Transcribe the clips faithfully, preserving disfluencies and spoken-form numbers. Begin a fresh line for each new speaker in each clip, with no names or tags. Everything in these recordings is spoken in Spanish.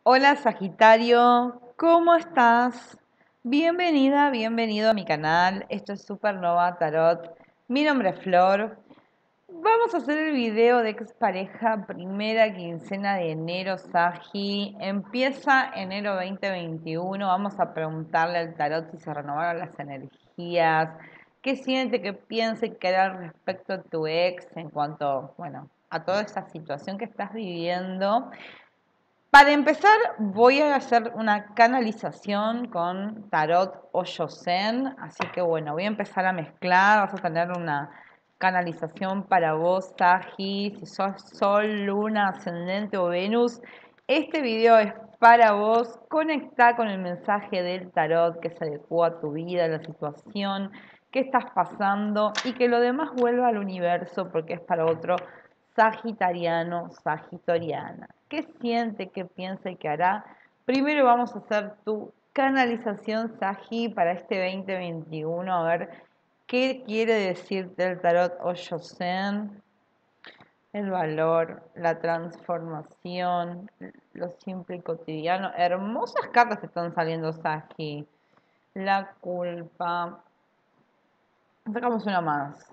Hola Sagitario, ¿cómo estás? Bienvenida, bienvenido a mi canal. Esto es Supernova Tarot. Mi nombre es Flor. Vamos a hacer el video de expareja primera quincena de enero, Sagi. Empieza enero veinte veintiuno. Vamos a preguntarle al tarot si se renovaron las energías, qué siente, qué piensa y qué hará respecto a tu ex en cuanto, bueno, a toda esa situación que estás viviendo. Para empezar, voy a hacer una canalización con Tarot Hoyo Zen, así que bueno, voy a empezar a mezclar, vas a tener una canalización para vos, Sagi, si sos Sol, Luna, Ascendente o Venus, este video es para vos. Conecta con el mensaje del Tarot que se adecua a tu vida, a la situación que estás pasando y que lo demás vuelva al universo porque es para otro sagitariano, sagitoriana. ¿Qué siente, qué piensa y qué hará? Primero vamos a hacer tu canalización Sagi para este veinte veintiuno, a ver qué quiere decirte el tarot Osho Zen, el valor, la transformación, lo simple y cotidiano. Hermosas cartas te están saliendo, Sagi. La culpa. Sacamos una más.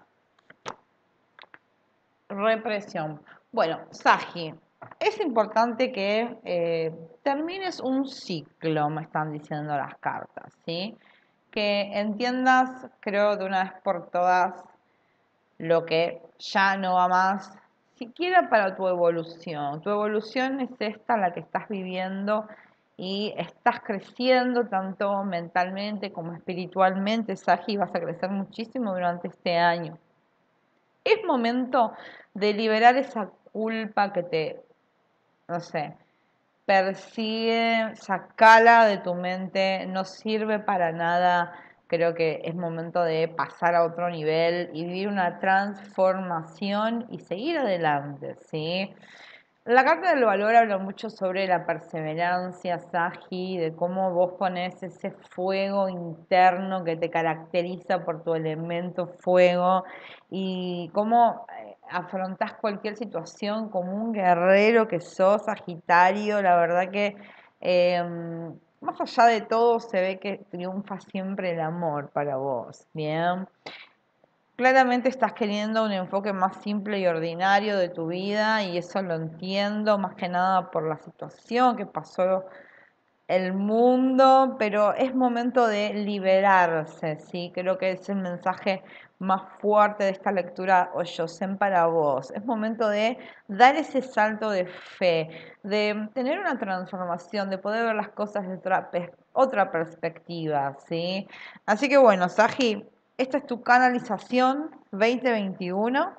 Represión. Bueno, Sagi, es importante que eh, termines un ciclo, me están diciendo las cartas, ¿sí? Que entiendas, creo, de una vez por todas lo que ya no va más, siquiera para tu evolución. Tu evolución es esta, la que estás viviendo y estás creciendo tanto mentalmente como espiritualmente, Sagi, vas a crecer muchísimo durante este año. Es momento de liberar esa culpa que te, no sé, persigue, sacala de tu mente, no sirve para nada. Creo que es momento de pasar a otro nivel y vivir una transformación y seguir adelante, ¿sí? La carta del valor habla mucho sobre la perseverancia, Sagi, de cómo vos pones ese fuego interno que te caracteriza por tu elemento fuego y cómo eh, afrontás cualquier situación como un guerrero que sos, Sagitario. La verdad que eh, más allá de todo se ve que triunfa siempre el amor para vos, ¿bien? Claramente estás queriendo un enfoque más simple y ordinario de tu vida y eso lo entiendo, más que nada por la situación que pasó el mundo, pero es momento de liberarse, ¿sí? Creo que es el mensaje más fuerte de esta lectura Oyosen para vos. Es momento de dar ese salto de fe, de tener una transformación, de poder ver las cosas de otra, otra perspectiva, ¿sí? Así que bueno, Saji, esta es tu canalización veinte veintiuno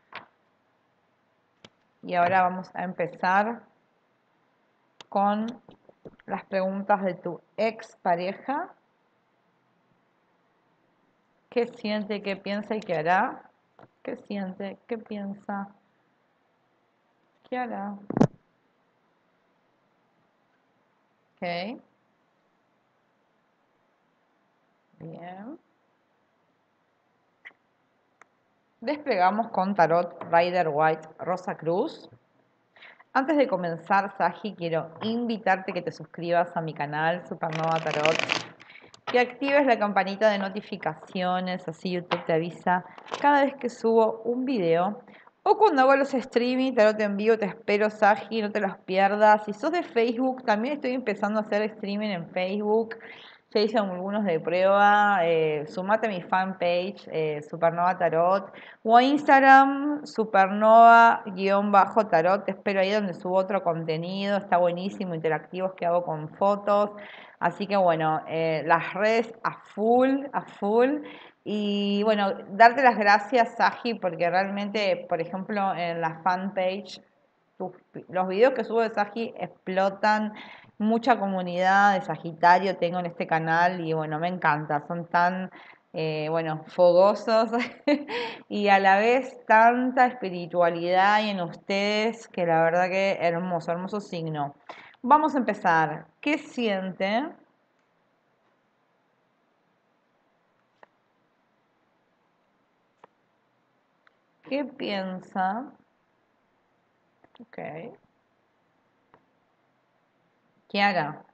y ahora vamos a empezar con las preguntas de tu ex pareja. ¿Qué siente, qué piensa y qué hará? ¿Qué siente, qué piensa, qué hará? Ok, bien. Desplegamos con Tarot Rider White Rosa Cruz. Antes de comenzar, Saji, quiero invitarte que te suscribas a mi canal Supernova Tarot, que actives la campanita de notificaciones, así YouTube te avisa cada vez que subo un video. O cuando hago los streaming, Tarot en vivo, te espero, Saji, no te los pierdas. Si sos de Facebook, también estoy empezando a hacer streaming en Facebook. Ya hice algunos de prueba. Eh, sumate a mi fanpage, eh, Supernova Tarot. O a Instagram, supernova-tarot. Te espero ahí donde subo otro contenido. Está buenísimo, interactivos que hago con fotos. Así que bueno, eh, las redes a full, a full. Y bueno, darte las gracias, Saji, porque realmente, por ejemplo, en la fanpage, tus- los videos que subo de Saji explotan. Mucha comunidad de Sagitario tengo en este canal y bueno, me encanta. Son tan, eh, bueno, fogosos y a la vez tanta espiritualidad hay en ustedes que la verdad que hermoso, hermoso signo. Vamos a empezar. ¿Qué siente? ¿Qué piensa? Ok, Kiara,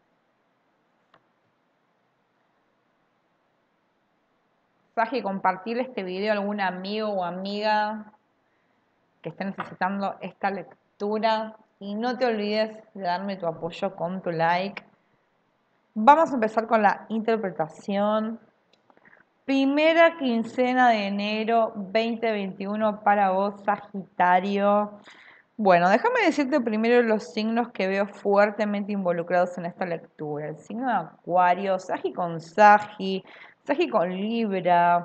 Saji, compartirle este video a algún amigo o amiga que esté necesitando esta lectura y no te olvides de darme tu apoyo con tu like. Vamos a empezar con la interpretación. Primera quincena de enero dos mil veintiuno para vos, Sagitario. Bueno, déjame decirte primero los signos que veo fuertemente involucrados en esta lectura. El signo de Acuario, Sagi con Sagi, Sagi con Libra,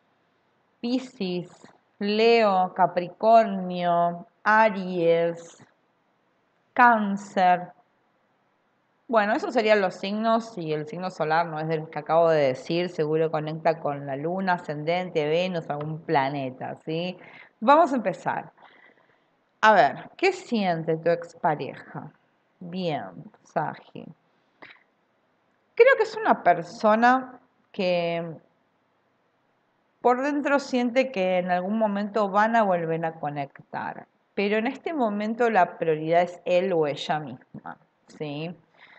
Piscis, Leo, Capricornio, Aries, Cáncer. Bueno, esos serían los signos y el signo solar no es del que acabo de decir, seguro conecta con la luna, ascendente, Venus, algún planeta, ¿sí? Vamos a empezar. A ver, ¿qué siente tu expareja? Bien, Sagi. Creo que es una persona que por dentro siente que en algún momento van a volver a conectar, pero en este momento la prioridad es él o ella misma, ¿sí?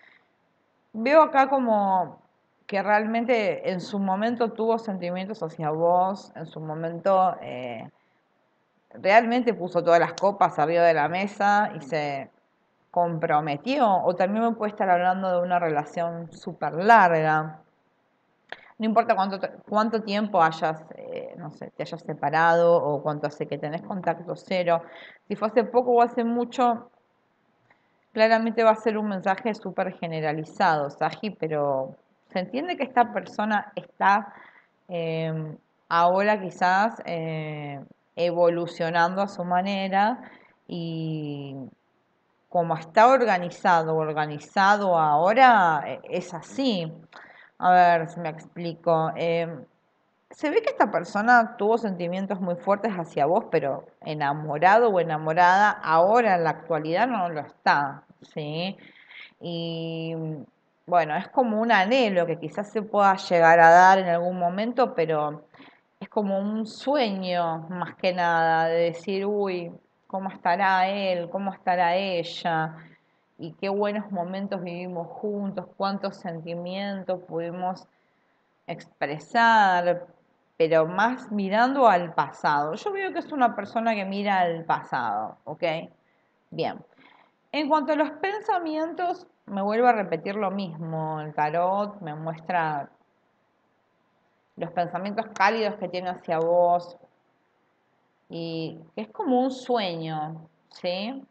Veo acá como que realmente en su momento tuvo sentimientos hacia vos, en su momento eh, realmente puso todas las copas arriba de la mesa y se comprometió, o también me puede estar hablando de una relación súper larga. No importa cuánto, cuánto tiempo hayas, eh, no sé, te hayas separado o cuánto hace que tenés contacto cero. Si fue hace poco o hace mucho, claramente va a ser un mensaje súper generalizado, Saji, pero se entiende que esta persona está eh, ahora quizás eh, evolucionando a su manera y como está organizado, organizado ahora, eh, es así. A ver si me explico. Em, se ve que esta persona tuvo sentimientos muy fuertes hacia vos, pero enamorado o enamorada, ahora en la actualidad no lo está, ¿sí? Y bueno, es como un anhelo que quizás se pueda llegar a dar en algún momento, pero es como un sueño más que nada, de decir, uy, ¿cómo estará él? ¿Cómo estará ella? Y qué buenos momentos vivimos juntos, cuántos sentimientos pudimos expresar, pero más mirando al pasado. Yo veo que es una persona que mira al pasado, ¿ok? Bien. En cuanto a los pensamientos, me vuelvo a repetir lo mismo. El tarot me muestra los pensamientos cálidos que tiene hacia vos y que es como un sueño, ¿sí?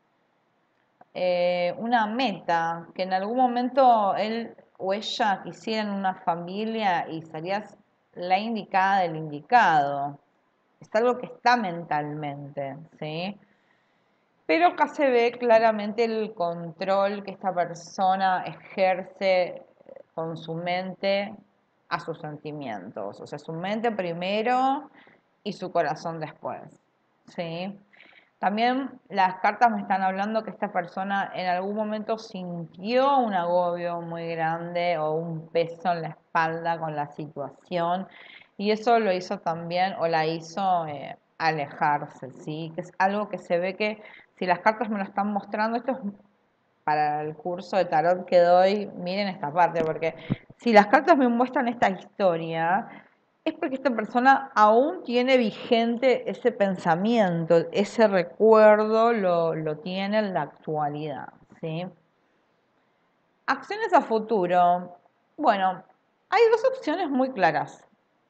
Eh, una meta, que en algún momento él o ella quisieran una familia y serías la indicada del indicado. Es algo que está mentalmente, ¿sí? Pero acá se ve claramente el control que esta persona ejerce con su mente a sus sentimientos. O sea, su mente primero y su corazón después, ¿sí? También las cartas me están hablando que esta persona en algún momento sintió un agobio muy grande o un peso en la espalda con la situación y eso lo hizo también o la hizo eh, alejarse, ¿sí? Que es algo que se ve que si las cartas me lo están mostrando, esto es para el curso de tarot que doy, miren esta parte, porque si las cartas me muestran esta historia, es porque esta persona aún tiene vigente ese pensamiento, ese recuerdo lo, lo tiene en la actualidad, ¿sí? Acciones a futuro. Bueno, hay dos opciones muy claras.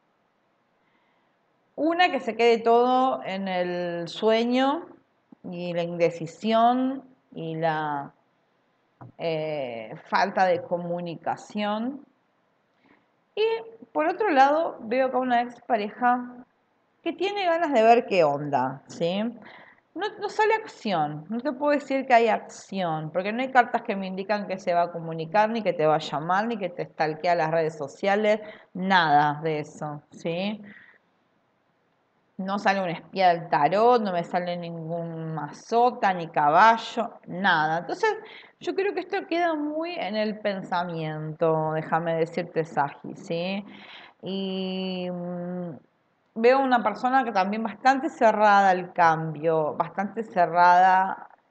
Una que se quede todo en el sueño y la indecisión y la eh, falta de comunicación. Y por otro lado, veo acá una expareja que tiene ganas de ver qué onda, ¿sí? No, no sale acción, no te puedo decir que hay acción, porque no hay cartas que me indican que se va a comunicar, ni que te va a llamar, ni que te stalkea las redes sociales, nada de eso, ¿sí? No sale un espía del tarot, no me sale ningún mazota, ni caballo, nada. Entonces, yo creo que esto queda muy en el pensamiento, déjame decirte, Saji, ¿sí? Y mm, veo una persona que también bastante cerrada al cambio, bastante cerrada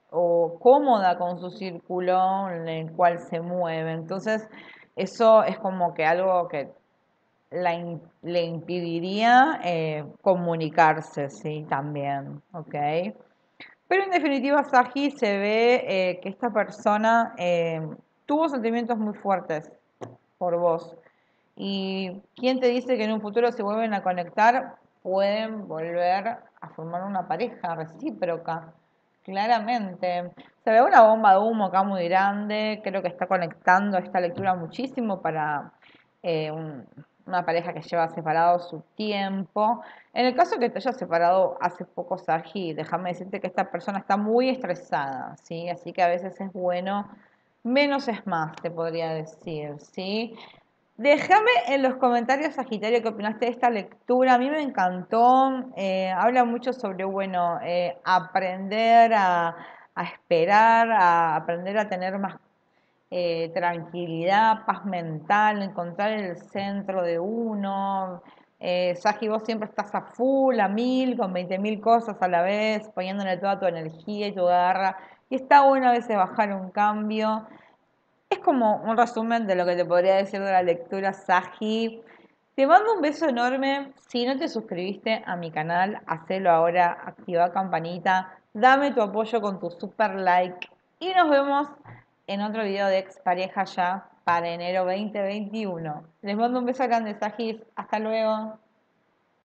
o cómoda con su círculo en el cual se mueve. Entonces, eso es como que algo que la in- le impediría eh, comunicarse, sí, también, ¿ok? Pero en definitiva, Saji, se ve eh, que esta persona eh, tuvo sentimientos muy fuertes por vos. ¿Y quién te dice que en un futuro se vuelven a conectar? Pueden volver a formar una pareja recíproca, claramente. Se ve una bomba de humo acá muy grande, creo que está conectando esta lectura muchísimo para eh, un- una pareja que lleva separado su tiempo. En el caso que te hayas separado hace poco, Saji, déjame decirte que esta persona está muy estresada, ¿sí? Así que a veces es bueno, menos es más, te podría decir, ¿sí? Déjame en los comentarios, Sagitario, qué opinaste de esta lectura. A mí me encantó. Eh, habla mucho sobre, bueno, eh, aprender a, a esperar, a aprender a tener más eh, tranquilidad, paz mental, encontrar el centro de uno. Eh, Sagi, vos siempre estás a full, a mil, con veinte mil cosas a la vez, poniéndole toda tu energía y tu garra. Y está bueno a veces bajar un cambio. Es como un resumen de lo que te podría decir de la lectura Saji. Te mando un beso enorme. Si no te suscribiste a mi canal, hacelo ahora, activa campanita, dame tu apoyo con tu super like y nos vemos en otro video de expareja ya para enero dos mil veintiuno. Les mando un beso grande, Sajis. Hasta luego.